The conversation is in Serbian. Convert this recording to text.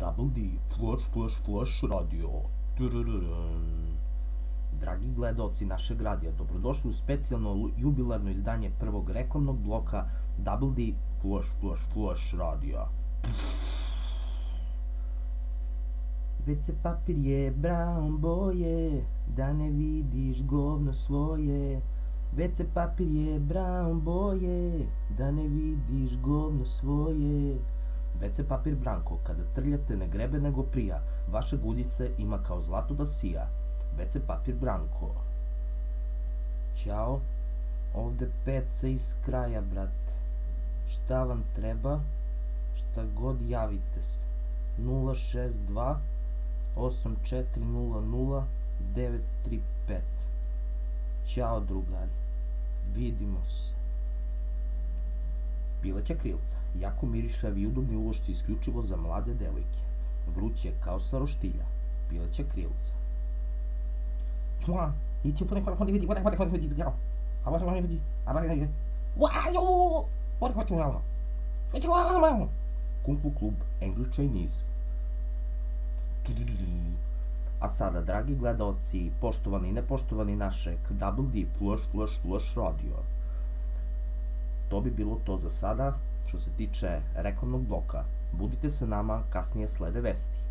Double D, Flash radio. Turururun. Dragi gledaoci našeg radija, dobrodošli u specijalno jubilarno izdanje prvog reklamnog bloka Double D, Flash radija. WC papir je brown boje, da ne vidiš govno svoje. WC papir je brown boje, da ne vidiš govno svoje. WC papir Branko, kada trljate ne grebe nego prija, vaše guljice ima kao zlato da sija. WC papir Branko. Ćao, ovde Peca iz kraja, brate. Šta vam treba? Šta god javite se. 062 8400 935. Ćao drugari, vidimo se. Pileća krilca, jako mirišljavi i udobni ulošci isključivo za mlade devojke. Vruć je kao sa roštilja. Pileća krilca. Kung Fu klub English Chinese. A sada, dragi gledaoci, poštovani i nepoštovani našeg Double D Flash radio. To bi bilo to za sada, što se tiče reklamnog bloka. Budite sa nama, kasnije slede vesti.